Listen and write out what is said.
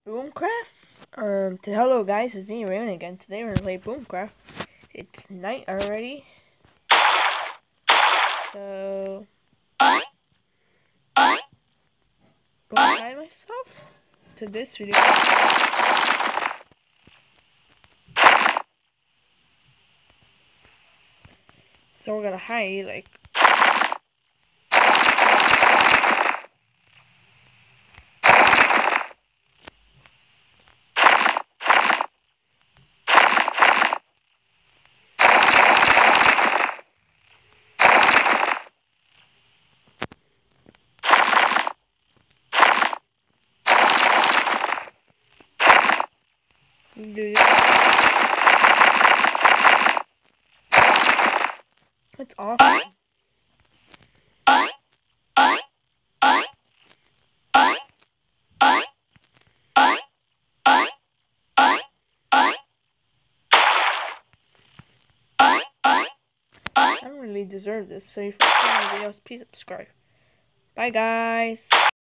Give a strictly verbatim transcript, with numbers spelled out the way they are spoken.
BoomCraft? Um, to hello guys, it's me Raymond again. Today we're gonna play BoomCraft. It's night already, so I'm gonna hide myself to this video. So we're gonna hide like. Do this. It's awful. I don't really deserve this, so if you like the video, please subscribe. Bye guys!